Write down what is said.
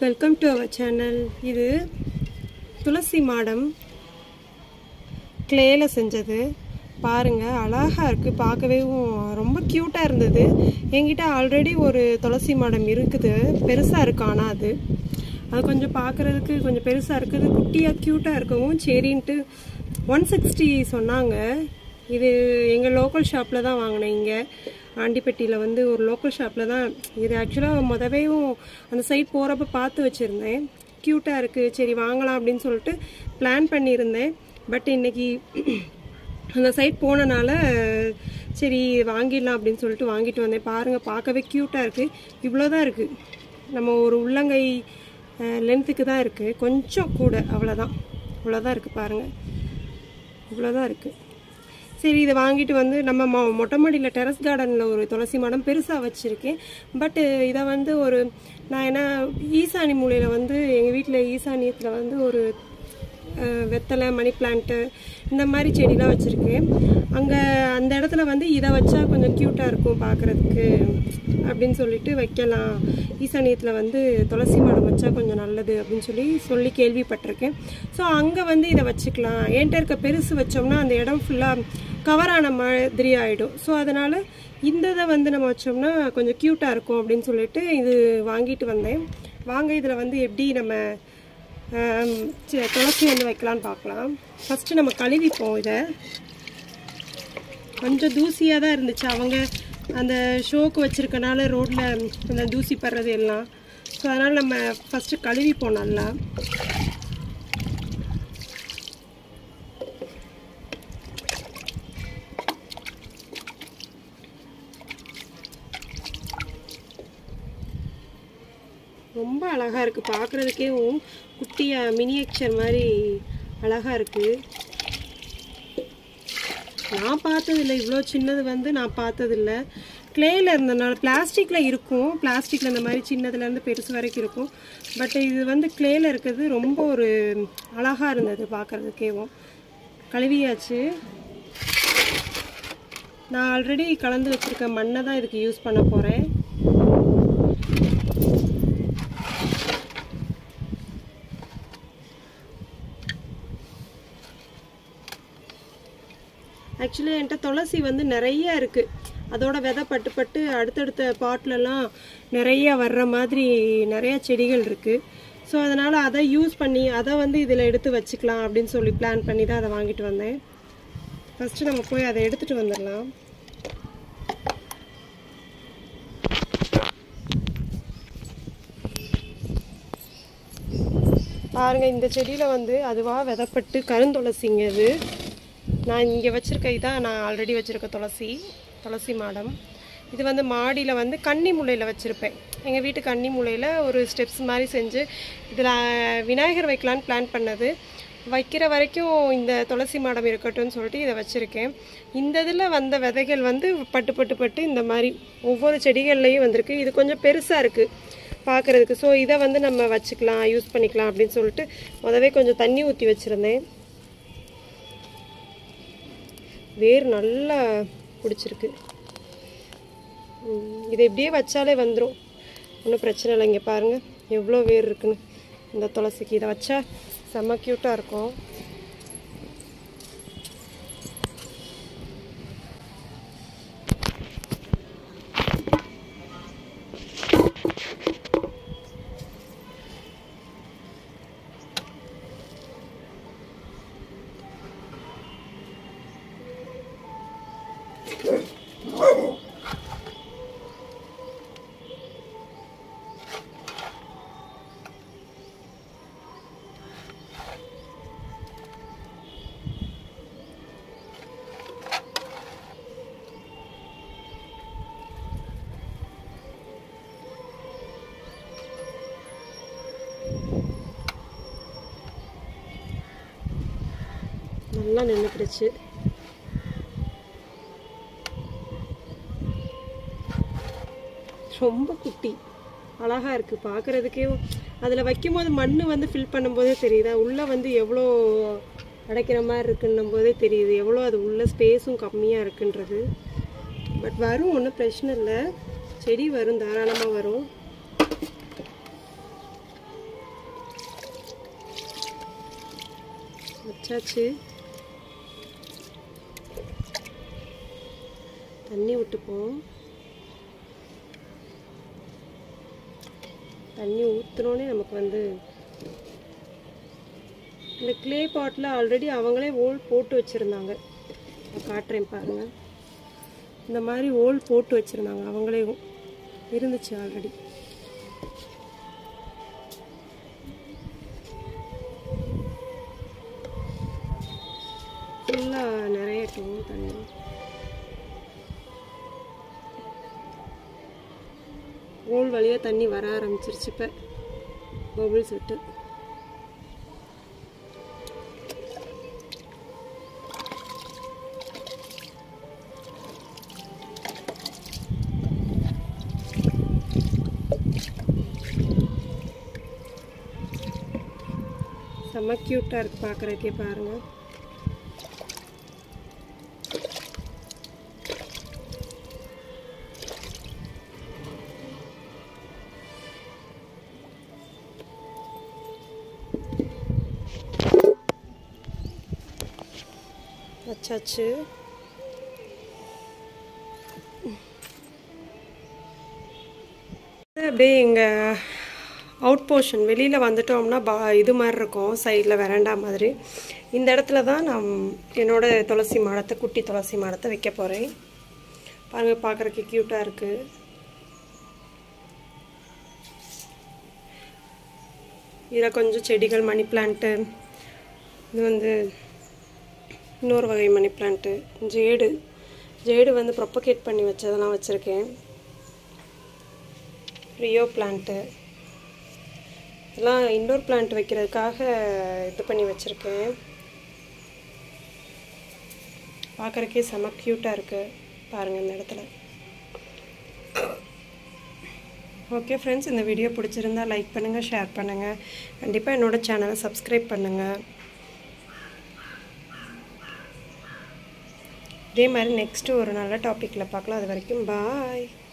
Welcome to our channel. இது துளசி மாடம் கிளேல செஞ்சது. பாருங்க அழகா இருக்கு, பார்க்கவே ரொம்ப கியூட்டா இருந்தது. என்கிட்ட ஆல்ரெடி ஒரு துளசி மாடம் இருக்குது, பெருசா இருக்கு. ஆனா அது கொஞ்சம் பார்க்கிறதுக்கு கொஞ்சம் பெருசா இருக்குது, குட்டியா கியூட்டா இருக்கவும் சரின்ட்டு 160 சொன்னாங்க. இது எங்க லோக்கல் ஷாப்ல தான் வாங்கினேன். இங்க ஆண்டிப்பட்டியில வந்து ஒரு லோக்கல் ஷாப்ல தான். இது ஆக்சுவலாக முதவேவும் அந்த சைட் போகிறப்ப பார்த்து வச்சுருந்தேன், க்யூட்டாக இருக்குது, சரி வாங்கலாம் அப்படின்னு சொல்லிட்டு பிளான் பண்ணியிருந்தேன். பட் இன்னைக்கு அந்த சைட் போனனால சரி வாங்கிடலாம் அப்படின்னு சொல்லிட்டு வாங்கிட்டு வந்தேன். பாருங்கள் பார்க்கவே க்யூட்டாக இருக்குது. இவ்வளோதான் இருக்குது, நம்ம ஒரு உள்ளங்கை லென்த்துக்கு தான் இருக்குது, கொஞ்சம் கூட, அவ்வளோதான். இவ்வளோதான் இருக்குது பாருங்கள், இவ்வளோதான் இருக்குது. சரி இதை வாங்கிட்டு வந்து நம்ம மொட்டை மாடியில் டெரஸ் கார்டனில் ஒரு துளசி மாடம் பெருசாக வச்சுருக்கேன். பட்டு இதை வந்து ஒரு நான் என்ன ஈசானி மூலையில் வந்து எங்கள் வீட்டில் ஈசானியத்தில் வந்து ஒரு வெத்தலை, மணி பிளான்ட்டு இந்த மாதிரி செடிலாம் வச்சுருக்கேன். அங்கே அந்த இடத்துல வந்து இதை வச்சா கொஞ்சம் க்யூட்டாக இருக்கும் பார்க்குறதுக்கு அப்படின்னு சொல்லிட்டு வைக்கலாம். ஈசானியத்தில் வந்து துளசி மாடம் வச்சா கொஞ்சம் நல்லது அப்படின்னு சொல்லி கேள்விப்பட்டிருக்கேன். ஸோ அங்கே வந்து இதை வச்சுக்கலாம். என்கிட்ட இருக்க பெருசு வச்சோம்னா அந்த இடம் ஃபுல்லாக கவர் ஆன மாதிரி ஆகிடும். ஸோ அதனால் இந்த இதை வந்து நம்ம வச்சோம்னா கொஞ்சம் க்யூட்டாக இருக்கும் அப்படின்னு சொல்லிட்டு இது வாங்கிட்டு வந்தேன். வாங்க இதில் வந்து எப்படி நம்ம துளசி வந்து வைக்கலான்னு பார்க்கலாம். ஃபஸ்ட்டு நம்ம கழுவிப்போம். இதை கொஞ்சம் தூசியாக தான் இருந்துச்சு, அவங்க அந்த ஷோக்கு வச்சுருக்கனால ரோட்டில் அந்த தூசி படுறது எல்லாம். ஸோ அதனால் நம்ம ஃபஸ்ட்டு கழுவிப்போம் நல்லா. ரொம்ப அழகாக இருக்குது பார்க்குறதுக்கே, குட்டியாக மினியேச்சர் மாதிரி அழகாக இருக்குது. நான் பார்த்ததில்லை, இவ்வளோ சின்னது வந்து நான் பார்த்ததில்ல. கிளேயில் இருந்ததுனால பிளாஸ்டிக்கில் இருக்கும், பிளாஸ்டிக்கில் இந்த மாதிரி சின்னதுலேருந்து பெருசு வரைக்கும் இருக்கும். பட் இது வந்து கிளேயில் இருக்கிறது ரொம்ப ஒரு அழகாக இருந்தது பார்க்குறதுக்கேவும். கழுவியாச்சு. நான் ஆல்ரெடி கலந்து வச்சுருக்க மண்ணை தான் இதுக்கு யூஸ் பண்ண போகிறேன். ஆக்சுவலி என்கிட்ட துளசி வந்து நிறைய இருக்குது, அதோட விதை பட்டு அடுத்தடுத்த பாட்லலாம் நிறைய வர்ற மாதிரி நிறைய செடிகள் இருக்குது. ஸோ அதனால் அதை யூஸ் பண்ணி அதை வந்து இதில் எடுத்து வச்சுக்கலாம் அப்படின்னு சொல்லி பிளான் பண்ணி தான் அதை வாங்கிட்டு வந்தேன். ஃபஸ்ட்டு நம்ம போய் அதை எடுத்துகிட்டு வந்துடலாம். பாருங்கள், இந்த செடியில் வந்து அதுவாக விதைப்பட்டு கருந்துளசிங்க. இது நான் இங்கே வச்சுருக்க, இதான் நான் ஆல்ரெடி வச்சுருக்க துளசி மாடம். இது வந்து மாடியில் வந்து கன்னி மூலையில் வச்சுருப்பேன். எங்கள் வீட்டு கன்னி மூலையில் ஒரு ஸ்டெப்ஸ் மாதிரி செஞ்சு இதில் விநாயகர் வைக்கலான்னு பிளான் பண்ணது. வைக்கிற வரைக்கும் இந்த துளசி மாடம் இருக்கட்டும்னு சொல்லிட்டு இதை வச்சுருக்கேன். இந்த இதில் வந்த விதைகள் வந்து பட்டு இந்த மாதிரி ஒவ்வொரு செடிகள்லேயும் வந்திருக்கு. இது கொஞ்சம் பெருசாக இருக்குது பார்க்குறதுக்கு. ஸோ இதை வந்து நம்ம வச்சுக்கலாம், யூஸ் பண்ணிக்கலாம் அப்படின்னு சொல்லிட்டு முதவே கொஞ்சம் தண்ணி ஊற்றி வச்சுருந்தேன். வேர் நல்லா பிடிச்சிருக்கு. இதை இப்படியே வச்சாலே வந்துடும், ஒன்றும் பிரச்சனை இல்லை. இங்கே பாருங்கள் எவ்வளோ வேர் இருக்குன்னு இந்த துளசிக்கு. இதை வச்சா செம்ம க்யூட்டாக இருக்கும். நல்லா நின்றுக்கிடுச்சு. ரொம்ப குட்டி அழகாக இருக்குது பார்க்குறதுக்கே. அதில் வைக்கும்போது மண் வந்து ஃபில் பண்ணும்போதே தெரியுதா, உள்ளே வந்து எவ்வளோ அடைக்கிற மாதிரி இருக்குன்னும் போதே தெரியுது, எவ்வளோ அது உள்ள ஸ்பேஸும் கம்மியாக இருக்குன்றது. பட் வரும், ஒன்றும் பிரச்சனை இல்லை, செடி வரும், தாராளமாக வரும். வச்சாச்சு. தண்ணி விட்டுப்போம். தண்ணி ஊற்றினோடனே நமக்கு வந்து இந்த க்ளே பாட்டில் ஆல்ரெடி அவங்களே ஓல் போட்டு வச்சுருந்தாங்க. நான் காட்டுறேன் பாருங்கள். இந்த மாதிரி ஓல் போட்டு வச்சுருந்தாங்க, அவங்களே இருந்துச்சு ஆல்ரெடி. ஃபுல்லாக நிறையட்டும் தண்ணி. ஓல் வழியாக தண்ணி வர ஆரம்பிச்சிருச்சு. இப்போ பபிள்ஸ் விட்டு செம்ம க்யூட்டாக இருக்குது பார்க்குறதுக்கே. பாருங்கள், வச்சாச்சு. அப்படியே எங்கள் அவுட் போர்ஷன் வெளியில் வந்துட்டோம்னா இது மாதிரி இருக்கும், சைடில் வெராண்டா மாதிரி. இந்த இடத்துல தான் நான் என்னோடய துளசி மாடத்தை, குட்டி துளசி மாடத்தை வைக்க போகிறேன். பாருங்கள், பார்க்குறதுக்கு க்யூட்டாக இருக்குது. இதில் கொஞ்சம் செடிகள், மணி பிளான்ட்டு, இது வந்து இன்னொரு வகை மணி பிளான்ட்டு, ஜேடு வந்து ப்ரொப்பகேட் பண்ணி வச்சதெல்லாம் வச்சுருக்கேன். ரியோ பிளான்ட்டு, இதெல்லாம் இன்டோர் பிளான்ட் வைக்கிறதுக்காக இது பண்ணி வச்சுருக்கேன். பார்க்குறக்கே செம்ம க்யூட்டாக இருக்குது பாருங்கள் இந்த இடத்துல. ஓகே ஃப்ரெண்ட்ஸ், இந்த வீடியோ பிடிச்சிருந்தா லைக் பண்ணுங்கள், ஷேர் பண்ணுங்கள். கண்டிப்பாக என்னோடய சேனலை சப்ஸ்கிரைப் பண்ணுங்கள். இதே மாதிரி நெக்ஸ்ட்டு ஒரு நல்ல டாப்பிக்கில் பார்க்கலாம். அது வரைக்கும் பாய்.